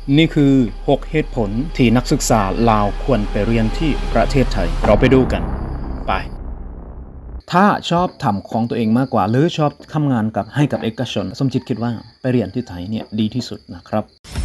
นี่คือ6เหตุผลที่นักศึกษาลาวควรไปเรียนที่ประเทศไทยเราไปดูกันไปถ้าชอบทำของตัวเองมากกว่าหรือชอบทำงานให้กับเอกชนสมจิตคิดว่าไปเรียนที่ไทยเนี่ยดีที่สุดนะครับ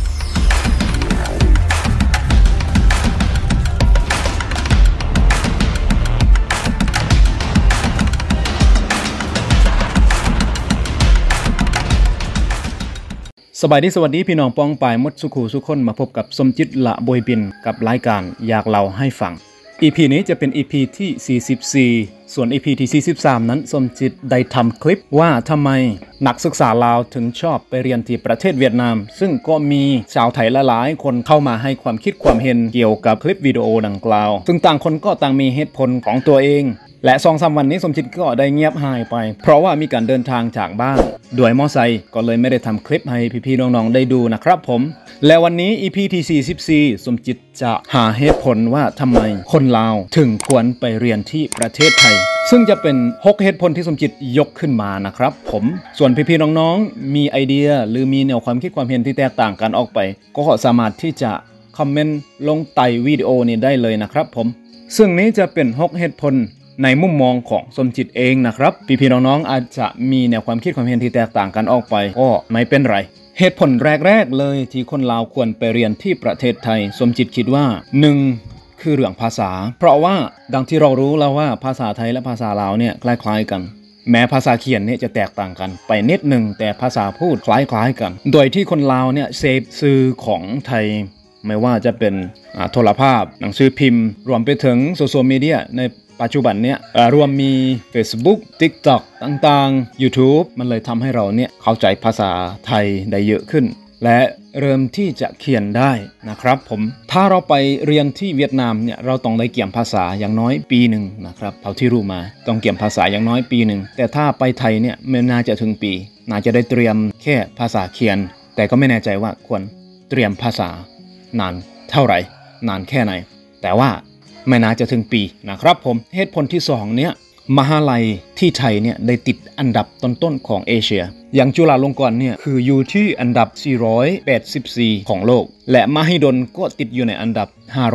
สบายดีสวัสดีพี่น้องป้องปายมดสุขูสุคนมาพบกับสมจิตละบอยบินกับรายการอยากเล่าให้ฟัง EP นี้จะเป็น EP ที่44ส่วน EP ที่43นั้นสมจิตได้ทำคลิปว่าทำไมนักศึกษาลาวถึงชอบไปเรียนที่ประเทศเวียดนามซึ่งก็มีชาวไทยหลายๆคนเข้ามาให้ความคิดความเห็นเกี่ยวกับคลิปวิดีโอดังกล่าวซึ่งต่างคนก็ต่างมีเหตุผลของตัวเองและ2-3 วันนี้สมจิตก็ได้เงียบหายไปเพราะว่ามีการเดินทางจากบ้านด้วยมอไซค์ก็เลยไม่ได้ทำคลิปให้พี่ๆน้องๆได้ดูนะครับผมและวันนี้ EP ที่44สมจิตจะหาเหตุผลว่าทำไมคนลาวถึงควรไปเรียนที่ประเทศไทยซึ่งจะเป็น6เหตุผลที่สมจิตยกขึ้นมานะครับผมส่วนพี่ๆน้องๆมีไอเดียหรือมีแนวความคิดความเห็นที่แตกต่างกันออกไปก็สามารถที่จะคอมเมนต์ลงใต้วิดีโอนี้ได้เลยนะครับผมซึ่งนี้จะเป็น6เหตุผลในมุมมองของสมจิตเองนะครับพี่ๆน้องๆอาจจะมีแนวความคิดความเห็นที่แตกต่างกันออกไปก็ไม่เป็นไรเหตุผลแรกๆเลยที่คนลาวควรไปเรียนที่ประเทศไทยสมจิตคิดว่า1คือเรื่องภาษาเพราะว่าดังที่เรารู้แล้วว่าภาษาไทยและภาษาลาวเนี่ยคล้ายๆกันแม้ภาษาเขียนเนี่ยจะแตกต่างกันไปนิดหนึ่งแต่ภาษาพูดคล้ายๆกันโดยที่คนลาวเนี่ยเสพสื่อของไทยไม่ว่าจะเป็นโทรภาพหนังสือพิมพ์รวมไปถึงโซเชียลมีเดียในปัจจุบันเนี่ยรวมมี Facebook TikTok ต่างๆ YouTube มันเลยทำให้เราเนี่ยเข้าใจภาษาไทยได้เยอะขึ้นและเริ่มที่จะเขียนได้นะครับผมถ้าเราไปเรียนที่เวียดนามเนี่ยเราต้องได้เกี่ยมภาษาอย่างน้อยปีหนึ่งนะครับเท่าที่รู้มาต้องเกี่ยมภาษาอย่างน้อยปีหนึ่งแต่ถ้าไปไทยเนี่ยไม่น่าจะถึงปีน่าจะได้เตรียมแค่ภาษาเขียนแต่ก็ไม่แน่ใจว่าควรเตรียมภาษานานเท่าไหร่นานแค่ไหนแต่ว่าไม่น่าจะถึงปีนะครับผมเหตุผลที่2เนี่ยมหาลัยที่ไทยเนี่ยได้ติดอันดับต้นๆของเอเชียอย่างจุฬาลงกรณ์เนี่ยคืออยู่ที่อันดับ484ของโลกและมหิดลก็ติดอยู่ในอันดับ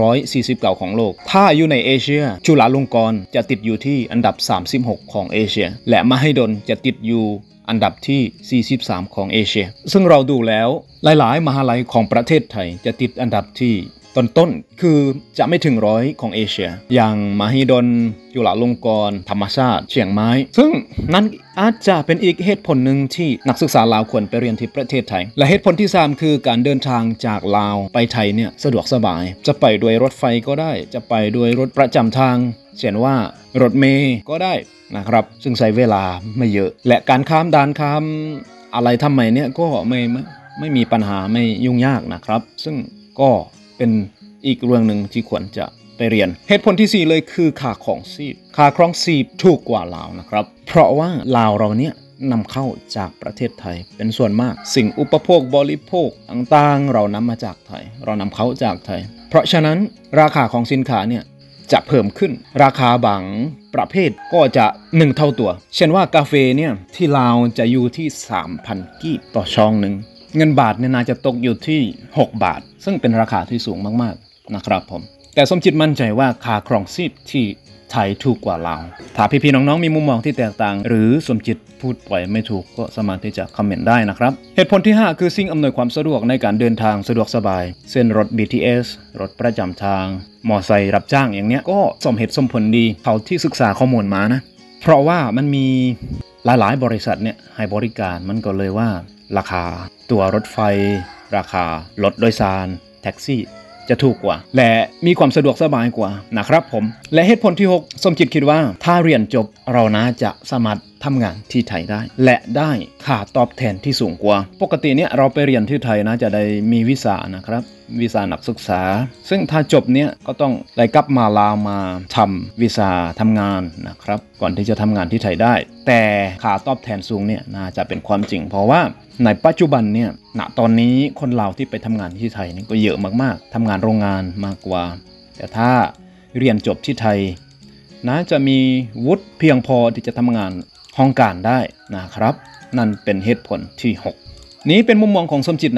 549ของโลกถ้าอยู่ในเอเชียจุฬาลงกรณ์จะติดอยู่ที่อันดับ36ของเอเชียและมหิดลจะติดอยู่อันดับที่43ของเอเชียซึ่งเราดูแล้วหลายๆมหาลัยของประเทศไทยจะติดอันดับที่ต้นคือจะไม่ถึง100ของเอเชียอย่างมหิดลจุฬาลงกรณ์ธรรมศาสตร์เชียงไม้ซึ่งนั้นอาจจะเป็นอีกเหตุผลหนึ่งที่นักศึกษาลาวควรไปเรียนที่ประเทศไทยและเหตุผลที่3คือการเดินทางจากลาวไปไทยเนี่ยสะดวกสบายจะไปด้วยรถไฟก็ได้จะไปด้วยรถประจำทางเช่นว่ารถเมล์ก็ได้นะครับซึ่งใช้เวลาไม่เยอะและการข้ามด่านข้ามอะไรทำไมเนี่ยก็ไม่มีปัญหาไม่ยุ่งยากนะครับซึ่งก็เป็นอีกเรื่องหนึ่งที่ควรจะไปเรียนเหตุผลที่4เลยคือค่าครองชีพถูกกว่าลาวนะครับเพราะว่าลาวเราเนี่ยนำเข้าจากประเทศไทยเป็นส่วนมากสิ่งอุปโภคบริโภคต่างๆเรานำมาจากไทยเรานำเข้าจากไทยเพราะฉะนั้นราคาของสินค้าเนี่ยจะเพิ่มขึ้นราคาบางประเภทก็จะ1เท่าตัวเช่นว่ากาแฟเนี่ยที่ลาวจะอยู่ที่ 3,000 กีบต่อซองหนึ่งเงินบาทเนี่ยน่าจะตกอยู่ที่6 บาทซึ่งเป็นราคาที่สูงมากๆนะครับผมแต่สมจิตมั่นใจว่าค่าครองชีพที่ไทยถูกกว่าลาวถ้าพี่ๆน้องๆมีมุมมองที่แตกต่างหรือสมจิตพูดไปไม่ถูกก็สามารถที่จะคอมเมนต์ได้นะครับเหตุผลที่5คือสิ่งอำนวยความสะดวกในการเดินทางสะดวกสบายเช่นรถ BTS รถประจำทางมอไซค์รับจ้างอย่างเนี้ยก็สมเหตุสมผลดีเท่าที่ศึกษาข้อมูลมานะเพราะว่ามันมีหลายๆบริษัทเนี่ยให้บริการมันก็เลยว่าราคาตั๋วรถไฟราคารถโดยสารแท็กซี่จะถูกกว่าและมีความสะดวกสบายกว่านะครับผมและเหตุผลที่6สมจิตคิดว่าถ้าเรียนจบเราน่าจะสามารถทำงานที่ไทยได้และได้ค่าตอบแทนที่สูงกว่าปกติเนี่ยเราไปเรียนที่ไทยนะจะได้มีวีซ่านะครับวีซ่านักศึกษาซึ่งถ้าจบเนี่ยก็ต้องได้กลับมาลาวมาทำวีซ่าทำงานนะครับก่อนที่จะทำงานที่ไทยได้แต่ค่าตอบแทนสูงเนี่ยน่าจะเป็นความจริงเพราะว่าในปัจจุบันเนี่ยณตอนนี้คนลาวที่ไปทำงานที่ไทยนี่ก็เยอะมากๆทำงานโรงงานมากกว่าแต่ถ้าเรียนจบที่ไทยน่าจะมีวุฒิเพียงพอที่จะทำงานห้องการได้นะครับนั่นเป็นเหตุผลที่6นี้เป็นมุมมองของสมจิตนะครับ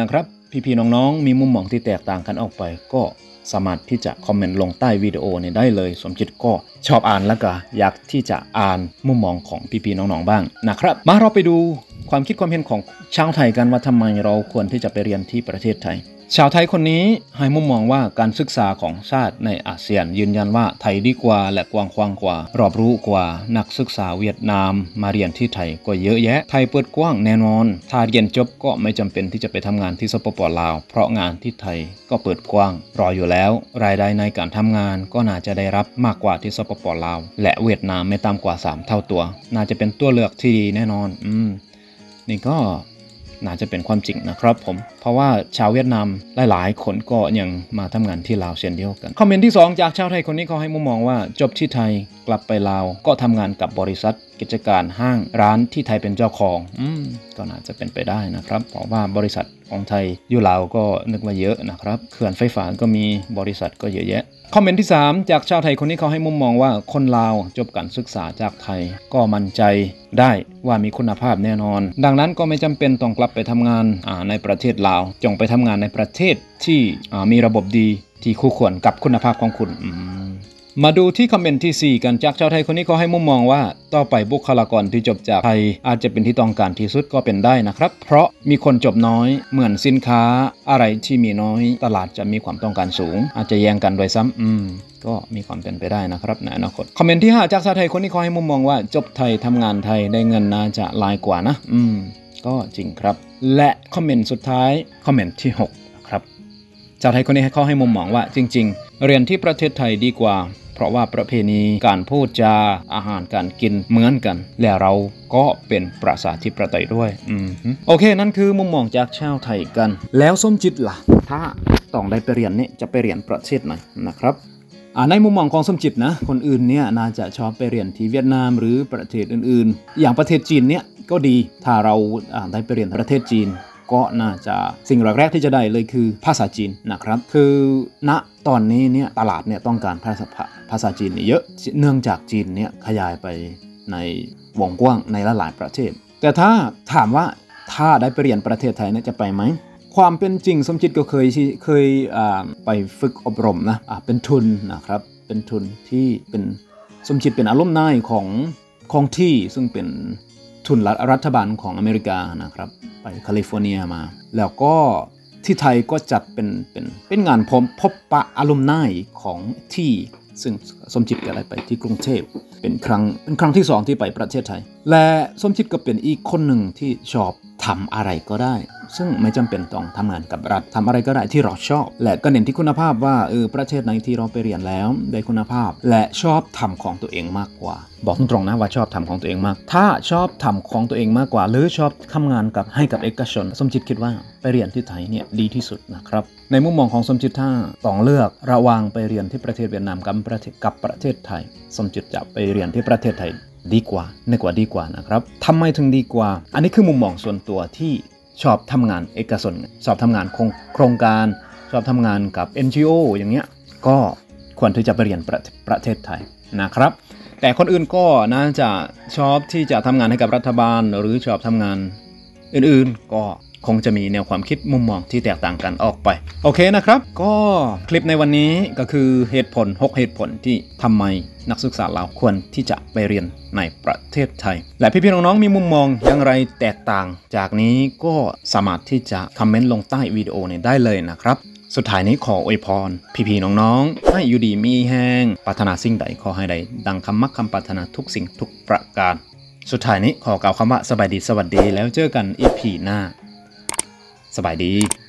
พี่ๆน้องๆมีมุมมองที่แตกต่างกันออกไปก็สามารถที่จะคอมเมนต์ลงใต้วิดีโอนี้ได้เลยสมจิตก็ชอบอ่านแล้วก็อยากที่จะอ่านมุมมองของพี่ๆน้องๆบ้างนะครับมาเราไปดูความคิดความเห็นของชาวไทยกันว่าทำไมเราควรที่จะไปเรียนที่ประเทศไทยชาวไทยคนนี้ให้มุมมองว่าการศึกษาของชาติในอาเซียนยืนยันว่าไทยดีกว่าและกว้างขวางกว่ารอบรู้กว่านักศึกษาเวียดนามมาเรียนที่ไทยก็เยอะแยะไทยเปิดกว้างแน่นอนถ้าเรียนจบก็ไม่จำเป็นที่จะไปทำงานที่สปป.ลาวเพราะงานที่ไทยก็เปิดกว้างรออยู่แล้วรายได้ในการทำงานก็น่าจะได้รับมากกว่าที่สปป.ลาวและเวียดนามไม่ต่ำกว่า3เท่าตัวน่าจะเป็นตัวเลือกที่ดีแน่นอนนี่ก็น่าจะเป็นความจริงนะครับผมเพราะว่าชาวเวียดนามหลายๆคนก็ยังมาทำงานที่ลาวเช่นเดียวกันคอมเมนต์ที่2จากชาวไทยคนนี้เขาให้มุมมองว่าจบที่ไทยกลับไปลาวก็ทำงานกับบริษัทกิจการห้างร้านที่ไทยเป็นเจ้าของก็น่าจะเป็นไปได้นะครับเพราะว่าบริษัทของไทยอยู่ลาวก็นึกว่าเยอะนะครับเขื่อนไฟฟ้าก็มีบริษัทก็เยอะแยะคอมเมนต์ที่3จากชาวไทยคนนี้เขาให้มุมมองว่าคนลาวจบการศึกษาจากไทยก็มั่นใจได้ว่ามีคุณภาพแน่นอนดังนั้นก็ไม่จำเป็นต้องกลับไปทำงานในประเทศลาวจงไปทำงานในประเทศที่มีระบบดีที่คู่ควรกับคุณภาพของคุณมาดูที่คอมเมนต์ที่4กันจากชาวไทยคนนี้เขาให้มุมมองว่าต่อไปบุคลากรที่จบจากไทยอาจจะเป็นที่ต้องการที่สุดก็เป็นได้นะครับเพราะมีคนจบน้อยเหมือนสินค้าอะไรที่มีน้อยตลาดจะมีความต้องการสูงอาจจะแย่งกันโดยซ้ำก็มีความเป็นไปได้นะครับในอนาคตคอมเมนต์ที่5จากชาวไทยคนนี้เขาให้มุมมองว่าจบไทยทำงานไทยได้เงินน่าจะหลายกว่านะก็จริงครับและคอมเมนต์สุดท้ายคอมเมนต์ที่6ครับชาวไทยคนนี้เขาให้มุมมองว่าจริงๆเรียนที่ประเทศไทยดีกว่าเพราะว่าประเพณีการพูดจาอาหารการกินเหมือนกันและเราก็เป็นประชาธิปไตยด้วยโอเคนั่นคือมุมมองจากชาวไทยกันแล้วสมจิตล่ะถ้าต้องได้ไปเรียนเนี่ยจะไปเรียนประเทศไหนนะครับในมุมมองของสมจิตนะคนอื่นเนี่ยน่าจะชอบไปเรียนที่เวียดนามหรือประเทศอื่นๆอย่างประเทศจีนเนี่ยก็ดีถ้าเราได้ไปเรียนประเทศจีนก็น่าจะสิ่งแรกที่จะได้เลยคือภาษาจีนนะครับคือณตอนนี้เนี่ยตลาดเนี่ยต้องการภาษาจีนเยอะเนื่องจากจีนเนี่ยขยายไปในวงกว้างในหลายประเทศแต่ถ้าถามว่าถ้าได้ไปเรียนประเทศไทยเนี่ยจะไปไหมความเป็นจริงสมจิตก็เคยไปฝึกอบรมนะเป็นทุนนะครับเป็นทุนที่เป็นสมจิตเป็นอารมณ์นายของที่ซึ่งเป็นทุนรัฐบาลของอเมริกานะครับไปแคลิฟอร์เนียมาแล้วก็ที่ไทยก็จัดเป็นงานพบปะอารมณ์นายของที่ซึ่งสมจิตก็ได้ไปที่กรุงเทพเป็นครั้งที่2ที่ไปประเทศไทยและสมจิตก็เป็นอีกคนหนึ่งที่ชอบทำอะไรก็ได้ซึ่งไม่จำเป็นต้องทำงานกับรัฐทำอะไรก็ได้ที่เราชอบและก็เน้นที่คุณภาพว่าประเทศไหนที่เราไปเรียนแล้วได้คุณภาพและชอบทำของตัวเองมากกว่าบอกตรงๆนะว่าชอบทำของตัวเองมากถ้าชอบทำของตัวเองมากกว่าหรือชอบทำงานให้กับเอกชนสมจิตคิดว่าไปเรียนที่ไทยเนี่ยดีที่สุดนะครับในมุมมองของสมจิตถ้าต้องเลือกระหว่างไปเรียนที่ประเทศเวียดนามกับประเทศไทยสมจิตจะไปเรียนที่ประเทศไทยดีกว่าดีกว่านะครับทำไมถึงดีกว่าอันนี้คือมุมมองส่วนตัวที่ชอบทำงานเอกชนชอบทำงานโครงการชอบทำงานกับ NGO อย่างเงี้ยก็ควรที่จะไปเรียนประเทศไทยนะครับแต่คนอื่นก็น่าจะชอบที่จะทำงานให้กับรัฐบาลหรือชอบทำงานอื่นๆก็คงจะมีแนวความคิดมุมมองที่แตกต่างกันออกไปโอเคนะครับก็คลิปในวันนี้ก็คือ6เหตุผลที่ทำไมนักศึกษาลาวควรที่จะไปเรียนในประเทศไทยและพี่ๆน้องๆมีมุมมองอย่างไรแตกต่างจากนี้ก็สามารถที่จะคอมเมนต์ลงใต้วิดีโอนี้ได้เลยนะครับสุดท้ายนี้ขออวยพรพี่ๆน้องๆให้อยู่ดีมีแห้งปรารถนาสิ่งใดขอให้ได้ดังคำมักคำปรารถนาทุกสิ่งทุกประการสุดท้ายนี้ขอกล่าวคำว่าสบายดีสวัสดีแล้วเจอกัน EP หน้าสบายดี